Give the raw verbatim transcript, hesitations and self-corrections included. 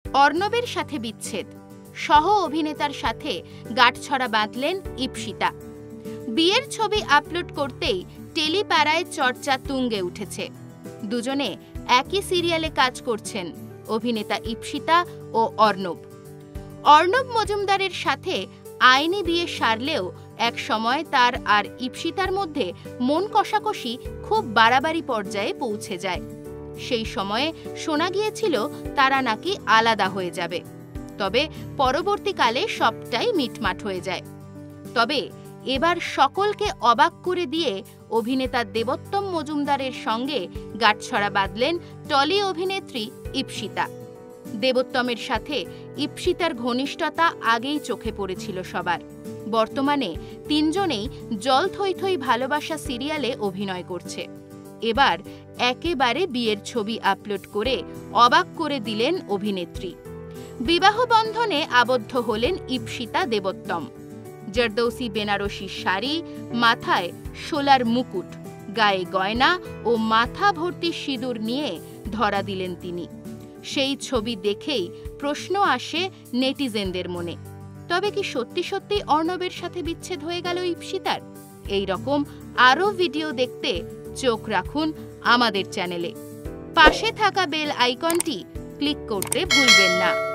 অর্ণবের সাথে বিচ্ছেদ, সহ অভিনেতার সাথে গাঁটছড়া বাঁধলেন ইপসিতা। বিয়ের ছবি আপলোড করতেই টেলিপাড়ায় চর্চা তুঙ্গে উঠেছে। দুজনে একই সিরিয়ালে কাজ করছেন অভিনেতা ইপসিতা ও অর্ণব। অর্ণব মজুমদারের সাথে আইনি বিয়ে সারলেও এক সময় তার আর ইপসিতার মধ্যে মন কষাকষি খুব বাড়াবাড়ি পর্যায়ে পৌঁছে যায়। সেই সময়ে শোনা গিয়েছিল তারা নাকি আলাদা হয়ে যাবে, তবে পরবর্তীকালে সবটাই মিটমাট হয়ে যায়। তবে এবার সকলকে অবাক করে দিয়ে অভিনেতা দেবোত্তম মজুমদারের সঙ্গে গাঁটছড়া বাঁধলেন টলি অভিনেত্রী ইপসিতা। দেবোত্তমের সাথে ইপসিতার ঘনিষ্ঠতা আগেই চোখে পড়েছিল সবার। বর্তমানে তিনজনেই জল থই থই ভালোবাসা সিরিয়ালে অভিনয় করছে। এবার একেবারে বিয়ের ছবি আপলোড করে অবাক করে দিলেন অভিনেত্রী। বিবাহ বন্ধনে আবদ্ধ হলেন ইপসিতা দেবোত্তম। জরদৌসি বেনারসি শাড়ি, মাথায় শোলার মুকুট, গায়ে গয়না ও মাথা ভর্তি সিঁদুর নিয়ে ধরা দিলেন তিনি। সেই ছবি দেখেই প্রশ্ন আসে নেটিজেনদের মনে, তবে কি সত্যি সত্যি অর্ণবের সাথে বিচ্ছেদ হয়ে গেল ইপসিতার? এই রকম আরও ভিডিও দেখতে চোখ রাখুন আমাদের চ্যানেলে। পাশে থাকা বেল আইকনটি ক্লিক করতে ভুলবেন না।